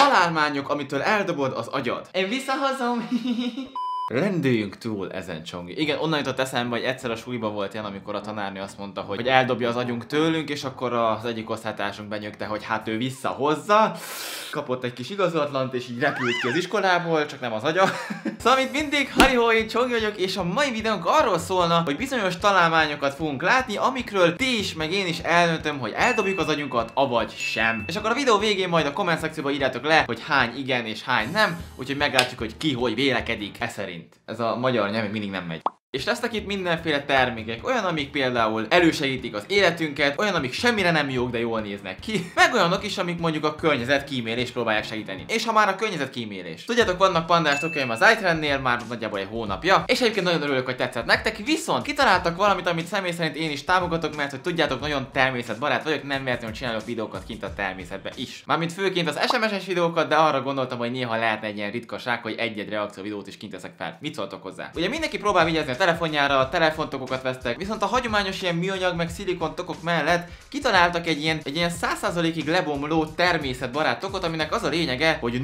Találmányok, amitől eldobod az agyad. Én visszahozom. Lendüljünk túl ezen, Csongi. Igen, onnan jutott eszembe, hogy egyszer a suliba volt ilyen, amikor a tanárnő azt mondta, hogy eldobja az agyunk tőlünk, és akkor az egyik osztálytársunk benyögte, hogy hát ő visszahozza. Kapott egy kis igazolatlant, és így repült ki az iskolából, csak nem az agya. Szóval, mint mindig, Harihó, én Csongi vagyok, és a mai videónk arról szólna, hogy bizonyos találmányokat fogunk látni, amikről ti is, meg én is eldöntöm, hogy eldobjuk az agyunkat, avagy sem. És akkor a videó végén majd a komment szekcióban írjátok le, hogy hány igen és hány nem, úgyhogy meglátjuk, hogy ki hogy vélekedik e szerint. Ez a magyar nyelv mindig nem megy. És lesznek itt mindenféle termékek, olyan, amik például elősegítik az életünket, olyan, amik semmire nem jók, de jól néznek ki, meg olyanok is, amik mondjuk a környezetkímélést próbálják segíteni. És ha már a környezetkímélés. Tudjátok, vannak pandás tokjaim az iTrendnél már nagyjából egy hónapja, és egyébként nagyon örülök, hogy tetszett nektek, viszont kitaláltak valamit, amit személy szerint én is támogatok, mert hogy tudjátok, nagyon természetbarát vagyok, nem véletlenül csinálok videókat kint a természetben is. Mármint főként az SMS-es videókat, de arra gondoltam, hogy néha lehetne egy ilyen ritkaság, hogy egy-egy reakció videót is kint teszek fel. Mit szóltok hozzá? Ugye mindenki próbál vigyázni a telefonjára, telefontokokat vesztek, viszont a hagyományos ilyen műanyag meg szilikon tokok mellett kitaláltak egy ilyen 100%-ig lebomló természetbarát tokot, aminek az a lényege, hogy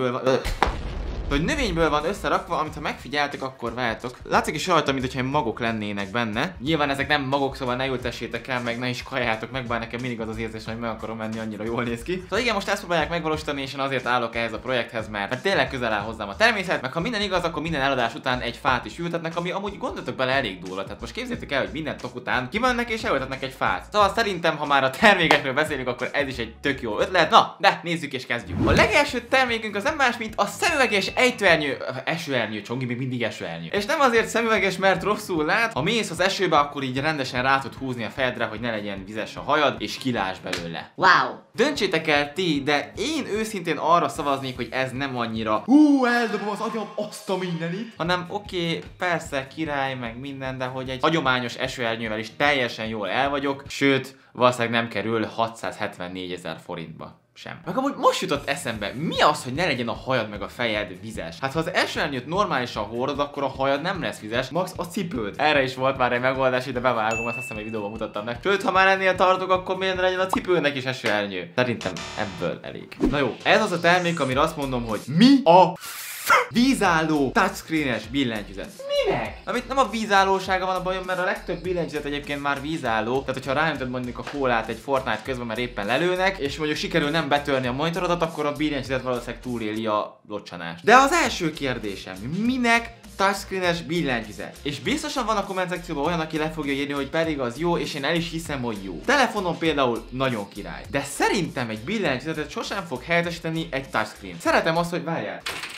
növényből van összerakva, amit ha megfigyeltek, akkor várjátok. Látszik is rajta, mintha magok lennének benne. Nyilván ezek nem magok, szóval ne ültessétek el, meg ne is kajáljátok meg, bár nekem mindig az érzés, hogy meg akarom menni, annyira jól néz ki. Szóval igen, most ezt próbálják megvalósítani, és én azért állok ehhez a projekthez, mert tényleg közel áll hozzám a természet, meg ha minden igaz, akkor minden eladás után egy fát is ültetnek, ami amúgy gondoltok bele elég durva. Tehát most képzeljétek el, hogy minden tok után kimennek és elültetnek egy fát. Szóval szerintem, ha már a termékekről beszélünk, akkor ez is egy tök jó ötlet. Na, de nézzük és kezdjük. A legelső termékünk az nem más, mint a szemüveges esőernyő, Csongi, még mindig esőernyő. És nem azért szemüveges, mert rosszul lát. Ha mész az esőbe, akkor így rendesen rá tud húzni a fejedre, hogy ne legyen vizes a hajad, és kilás belőle. Wow! Döntsétek el ti, de én őszintén arra szavaznék, hogy ez nem annyira eldobom az agyam, azt a mindenit, hanem oké, persze király, meg minden, de hogy egy hagyományos esőernyővel is teljesen jól el vagyok, sőt, valószínűleg nem kerül 674 000 forintba. Sem. Meg amúgy most jutott eszembe, mi az, hogy ne legyen a hajad meg a fejed vizes? Hát ha az esőernyőt normálisan hordod, akkor a hajad nem lesz vizes, max a cipőd. Erre is volt már egy megoldás, de bevágom, azt hiszem, egy videóban mutattam meg. Sőt, ha már ennél tartok, akkor miért ne legyen a cipőnek is esőernyő? Szerintem ebből elég. Na jó, ez az a termék, amire azt mondom, hogy mi a vízálló touchscreen-es billentyűzet. Minek? Amit nem a vízállósága van a bajom, mert a legtöbb billentyűzet egyébként már vízálló. Tehát, hogyha ráöntöd mondjuk a kólát egy Fortnite közben, mert éppen lelőnek, és mondjuk sikerül nem betörni a monitorodat, akkor a billentyűzet valószínűleg túléli a locsanást. De az első kérdésem, minek touchscreen-es billentyűzet? És biztosan van a komment szekcióban olyan, aki le fogja írni, hogy pedig az jó, és én el is hiszem, hogy jó. Telefonon például nagyon király. De szerintem egy billentyűzetet sosem fog helyettesíteni egy touchscreen. Szeretem azt, hogy várjál.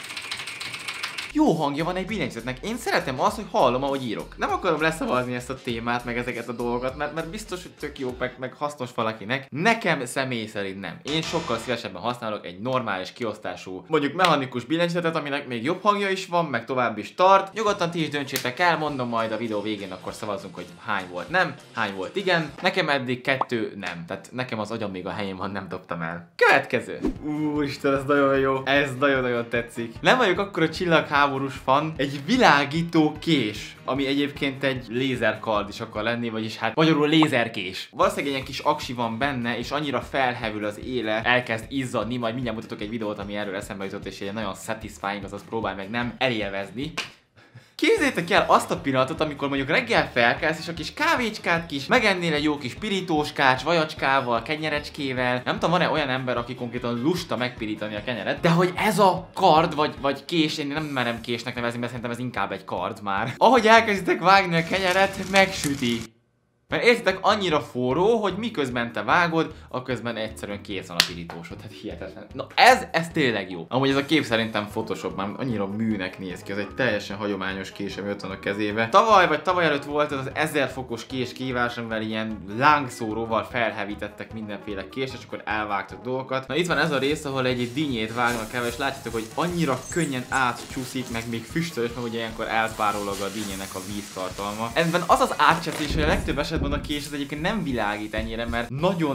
Jó hangja van egy billentyűzetnek. Én szeretem azt, hogy hallom, ahogy írok. Nem akarom leszavazni ezt a témát, meg ezeket a dolgokat, mert biztos, hogy tök jó, meg hasznos valakinek. Nekem személy szerint nem. Én sokkal szívesebben használok egy normális kiosztású, mondjuk mechanikus billentyűzetet, aminek még jobb hangja is van, meg tovább is tart. Nyugodtan ti is döntsétek el, mondom majd a videó végén, akkor szavazunk, hogy hány volt nem, hány volt igen. Nekem eddig 2 nem. Tehát nekem az agyam még a helyén van, nem dobtam el. Következő. Úristen, ez nagyon jó. Ez nagyon-nagyon tetszik. Nem vagyok akkor a csillagháborús fan. Egy világító kés, ami egyébként egy lézerkard is akar lenni, vagyis hát magyarul lézerkés. Valószínűleg egy ilyen kis aksi van benne, és annyira felhevül az éle, elkezd izzadni, majd mindjárt mutatok egy videót, ami erről eszembe jutott, és egy nagyon satisfying, azaz próbálj meg nem elélvezni. Képzeljétek el azt a pillanatot, amikor mondjuk reggel felkelsz, és a kis kávécskát kis megennél egy jó kis pirítóskács, vajacskával, kenyerecskével. Nem tudom, van-e olyan ember, aki konkrétan lusta megpirítani a kenyeret, de hogy ez a kard, vagy kés, én nem merem késnek nevezni, mert szerintem ez inkább egy kard már. Ahogy elkezditek vágni a kenyeret, megsüti. Mert értitek, annyira forró, hogy miközben te vágod, aközben egyszerűen kész van a pirítósod. Tehát hihetetlen. Na ez tényleg jó. Amúgy ez a kép szerintem Photoshop, már annyira műnek néz ki. Ez egy teljesen hagyományos kés, ami ott van a kezébe. Tavaly vagy tavaly előtt volt ez az 1000 fokos kés kihívás, amivel ilyen lángszóróval felhevítettek mindenféle kést, és akkor elvágtak dolgokat. Na itt van ez a rész, ahol egy dinnyét vágnak el, és látjátok, hogy annyira könnyen átcsúszik, meg még füstöl, mert ugye ilyenkor elpárolog a dinnyének a víztartalma. Ebben az az átcseszés, hogy a legtöbb esetben a kés az egyébként nem világít ennyire, mert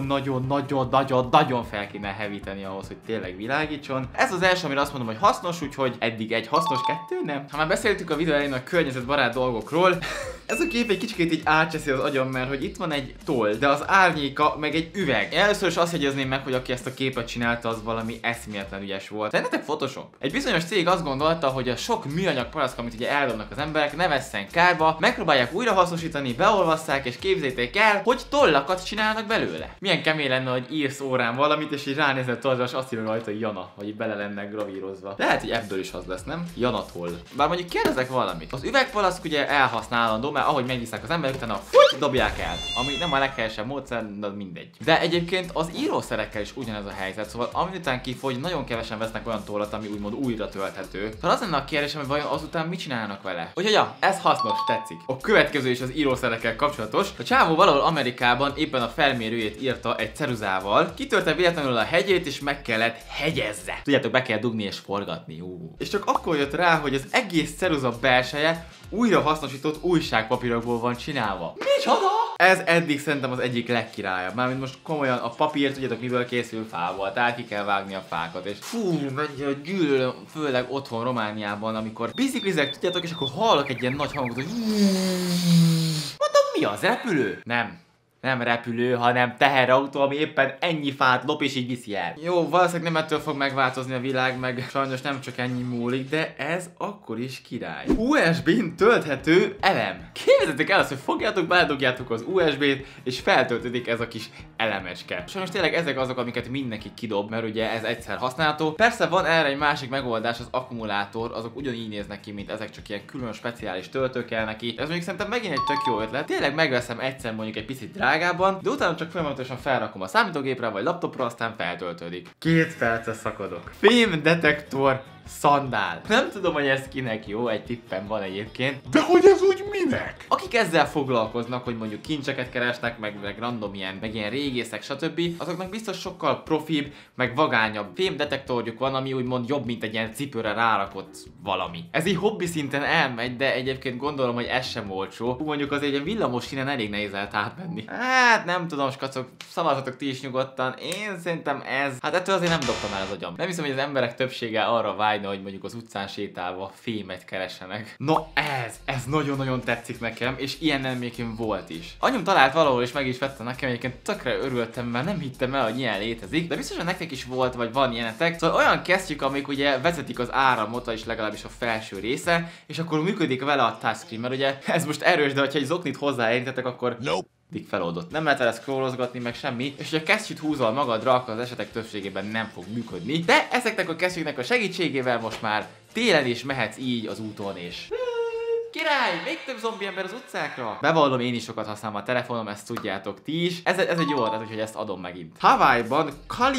nagyon fel kéne hevíteni ahhoz, hogy tényleg világítson. Ez az első, amire azt mondom, hogy hasznos, úgyhogy eddig egy hasznos, 2 nem. Ha már beszéltük a videó elején a környezetbarát dolgokról, Ez a kép egy kicsit így átcseszi az agyam, mert hogy itt van egy toll, de az árnyéka meg egy üveg. Először is azt jegyezném meg, hogy aki ezt a képet csinálta, az valami eszméletlen ügyes volt. Szerintetek Photoshop? Egy bizonyos cég azt gondolta, hogy a sok műanyag palack, amit ugye eldobnak az emberek, ne vesszen kárba, megpróbálják újrahasznosítani, beolvasszák és képzeljétek el, hogy tollakat csinálnak belőle. Milyen kemény lenne, hogy írsz órán valamit, és így ránézel tollra, és azt írja rajta, hogy Jana, vagy így bele lenne gravírozva. Lehet, hogy ebből is az lesz, nem? Jana toll. Bár mondjuk kérdezek valamit. Az üvegpalack ugye elhasználandó, mert ahogy megviszák az emberek, utána dobják el. Ami nem a leghelyesebb módszer, de mindegy. De egyébként az írószerekkel is ugyanez a helyzet, szóval amitán kifogy, nagyon kevesen vesznek olyan tollat, ami úgymond újra tölthető. Szóval az lenne a kérdésem, hogy vajon azután mit csinálnak vele? Úgyhogy ja, ez hasznos, tetszik. A következő is az írószerekkel kapcsolatos. A csávó valahol Amerikában éppen a felmérőjét írta egy ceruzával, kitörte véletlenül a hegyét és meg kellett hegyezze. Tudjátok, be kell dugni és forgatni. És csak akkor jött rá, hogy az egész ceruza belseje újra hasznosított újságpapírokból van csinálva. Micsoda? Ez eddig szerintem az egyik legkirályabb. Mármint most komolyan a papír, tudjátok miből készül? Fával. Tehát ki kell vágni a fákat. És fú, mennyire gyűlölöm, főleg otthon Romániában, amikor biciklizek, tudjátok, és akkor hallok egy ilyen nagy hangot, hogy mondom, mi az? Repülő? Nem repülő, hanem teherautó, ami éppen ennyi fát lop és így viszi el. Jó, valószínűleg nem ettől fog megváltozni a világ, meg sajnos nem csak ennyi múlik, de ez akkor is király. USB-n tölthető elem. Képzeljétek el azt, hogy fogjátok, beledugjátok az USB-t, és feltöltődik ez a kis elemecske. Sajnos tényleg ezek azok, amiket mindenki kidob, mert ugye ez egyszer használható. Persze van erre egy másik megoldás, az akkumulátor, azok ugyanígy néznek ki, mint ezek, csak ilyen külön speciális töltő kell neki. Ez mondjuk szerintem megint egy tök jó ötlet. Tényleg megveszem egyszer mondjuk egy picit drágában, de utána csak folyamatosan felrakom a számítógépre vagy laptopra, aztán feltöltődik. 2 percre szakadok. Fémdetektor szandál. Nem tudom, hogy ez kinek jó, egy tippem van egyébként. De hogy ez úgy minek? Akik ezzel foglalkoznak, hogy mondjuk kincseket keresnek, meg random meg ilyen régészek, stb. Azoknak biztos sokkal profibb, meg vagányabb fémdetektorjuk van, ami úgymond jobb, mint egy ilyen cipőre rárakott valami. Ez így hobbi szinten elmegy, de egyébként gondolom, hogy ez sem olcsó. Mondjuk az egy villamos sínen elég nehéz lehet átmenni. Hát nem tudom, skacok, szavazhatok ti is nyugodtan. Én szerintem ez, hát ettől azért nem dobtam el az agyam. Nem hiszem, hogy az emberek többsége arra vágyna, hogy mondjuk az utcán sétálva fémet keressenek. No ez nagyon-nagyon tetszik nekem, és ilyen emlékem volt is. Anyum talált valahol és meg is vette nekem, egyébként tökre örültem, mert nem hittem el, hogy ilyen létezik, de biztosan nektek is volt, vagy van ilyenetek. Szóval olyan kesztyűk, amik ugye vezetik az áramot, és legalábbis a felső része, és akkor működik vele a touchscreen, mert ugye ez most erős, de ha egy zoknit hozzáérintetek, akkor feloldott. Nem lehet vele scrollozgatni, meg semmi, és hogy a kesztyűt húzol magadra, akkor az esetek többségében nem fog működni. De ezeknek a kesztyűknek a segítségével most már télen is mehetsz így az úton és... Király! Még több zombi ember az utcákra! Bevallom, én is sokat használom a telefonom, ezt tudjátok ti is. Ez egy jó adat, úgyhogy ezt adom megint. Hawaii-ban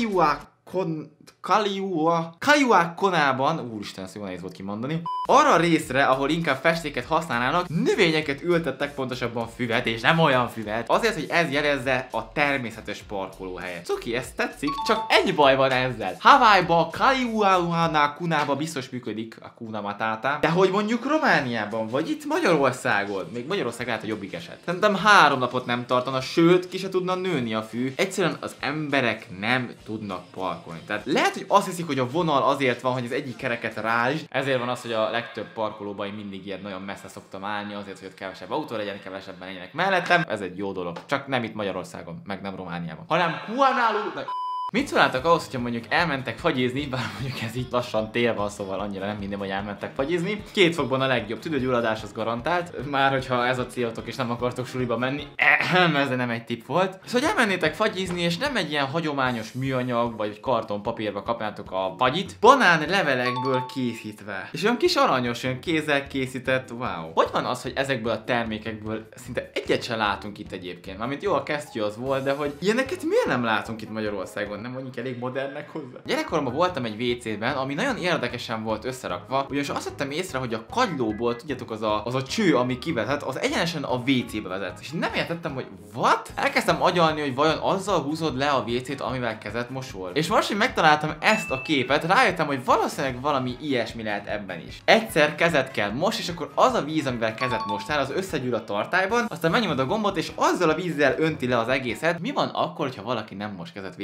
Kaliuakonában, úristen, ezt jó nehéz volt kimondani, arra a részre, ahol inkább festéket használnának, növényeket ültettek, pontosabban füvet, és nem olyan füvet, azért, hogy ez jelezze a természetes parkolóhelyet. Cuki, ez tetszik, csak egy baj van ezzel. Hawaii-ba, Kaliuakonába biztos működik a Kuna Matata, de hogy mondjuk Romániában, vagy itt Magyarországon, még Magyarország lehet a jobbik eset. Szerintem 3 napot nem tartana, sőt, ki se tudna nőni a fű. Egyszerűen az emberek nem tudnak parkolni. Tehát lehet, hogy azt hiszik, hogy a vonal azért van, hogy az egyik kereket ráállítsd, ezért van az, hogy a legtöbb parkolóban én mindig ilyen nagyon messze szoktam állni, azért, hogy ott kevesebb autó legyen, kevesebben legyenek mellettem. Ez egy jó dolog. Csak nem itt Magyarországon, meg nem Romániában, hanem Kuanálú. Mit szólnátok ahhoz, hogyha mondjuk elmentek fagyizni, bár mondjuk ez így lassan tél van, szóval annyira nem minden, hogy elmentek fagyizni. 2 fokban a legjobb, tüdőgyulladás az garantált, már hogyha ez a célotok és nem akartok suliba menni, ez nem egy tipp volt. Szóval elmennétek fagyizni, és nem egy ilyen hagyományos műanyag vagy kartonpapírba kapnátok a fagyit, banán levelekből készítve. És olyan kis aranyos, olyan kézzel készített, wow. Hogy van az, hogy ezekből a termékekből szinte egyet sem látunk itt egyébként? Mármint jó, a kesztyű az volt, de hogy ilyeneket miért nem látunk itt Magyarországon? Nem mondjuk elég modernnek hozzá. Gyerekkoromban voltam egy WC-ben, ami nagyon érdekesen volt összerakva, ugyanis azt vettem észre, hogy a kagylóból, tudjátok, az a cső, ami kivezet, az egyenesen a WC-be vezet. És nem értettem, hogy what? Elkezdtem agyalni, hogy vajon azzal húzod le a WC-t, amivel kezet mosol. És most, hogy megtaláltam ezt a képet, rájöttem, hogy valószínűleg valami ilyesmi lehet ebben is. Egyszer kezet kell mosni, és akkor az a víz, amivel kezet mostál, az összegyűl a tartályban, aztán megnyomod a gombot, és azzal a vízzel önti le az egészet. Mi van akkor, ha valaki nem mos kezet WC-zés után?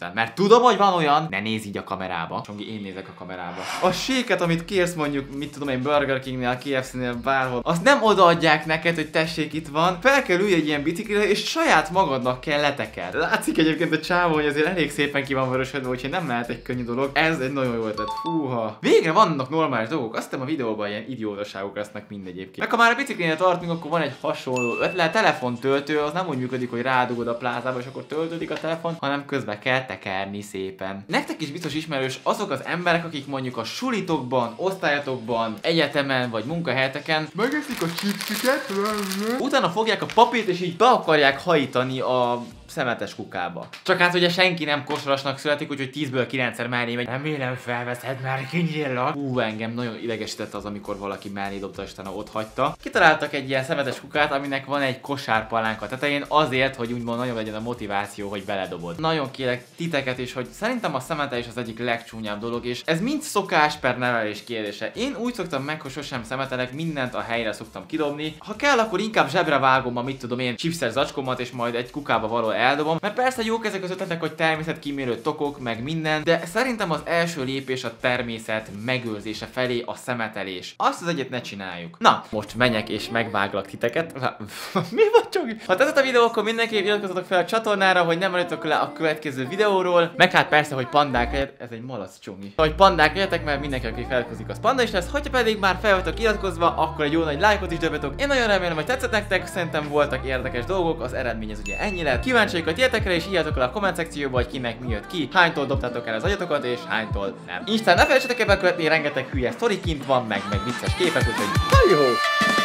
után. Mert tudom, hogy van olyan, ne nézz így a kamerába. Csongi, én nézek a kamerába. A séket, amit kérsz mondjuk, mit tudom én, Burger Kingnél, KFC-nél, bárhol, azt nem odaadják neked, hogy tessék, itt van. Fel kell ülj egy ilyen biciklire, és saját magadnak kell leteked. Látszik egyébként a csávó, hogy azért elég szépen ki van vörösödve, úgyhogy nem lehet egy könnyű dolog. Ez egy nagyon jó ötlet. Fúha. Végre vannak normális dolgok. Azt hiszem a videóban ilyen idiótaságok lesznek mind egyébként. Meg ha már a biciklinél tartunk, akkor van egy hasonló ötlet. Telefontöltő, az nem úgy működik, hogy rádugod a plázába, és akkor töltődik a telefon, hanem közben kell tekerni szépen. Nektek is biztos ismerős azok az emberek, akik mondjuk a sulitokban, osztályatokban, egyetemen vagy munkahelyeteken megeszik a chipsüket, utána fogják a papírt és így be akarják hajítani a szemetes kukába. Csak hát ugye senki nem kosarasnak születik, úgyhogy 10-ből 9-szer mellé megy. Remélem felveszed, már kinyíllak. Engem nagyon idegesített az, amikor valaki mellé dobta, és utána ott hagyta. Kitaláltak egy ilyen szemetes kukát, aminek van egy kosárpalánk a tetején, azért, hogy úgymond nagyon legyen a motiváció, hogy beledobod. Nagyon kérek titeket is, hogy szerintem a szemetelés az egyik legcsúnyább dolog, és ez mind szokás per nevelés kérdése. Én úgy szoktam meg, hogy sosem szemetelek, mindent a helyre szoktam kidobni. Ha kell, akkor inkább zsebre vágom a mit tudom én, chipses zacskómat, és majd egy kukába való eldobom. Mert persze jók ezek az ötletek, hogy természetkímélő tokok, meg minden, de szerintem az első lépés a természet megőrzése felé a szemetelés. Azt az egyet ne csináljuk. Na, most menjek és megváglak titeket. Mi van, Csogi? Ha tetszett a videó, akkor mindenképp iratkozzatok fel a csatornára, hogy nem maradjatok le a következő videóról. Meg hát persze, hogy pandák legyetek. Ez egy malac, Csogi. Hogy pandák legyetek, mert mindenki, aki felkozik, az panda is lesz. Hogyha pedig már fel vagytok iratkozva, akkor egy jó nagy lájkot is dobjatok. Én nagyon remélem, hogy tetszett nektek. Szerintem voltak érdekes dolgok. Az eredmény ez ugye ennyi lett. Kíváncsiak a tietekre, és írjatok le a komment szekcióba, hogy kinek mi jött ki, hánytól dobtátok el az agyatokat, és hánytól nem. Instán ne felejtsetek el bekövetni, rengeteg hülye sztori kint van, meg vicces képek, úgyhogy jó!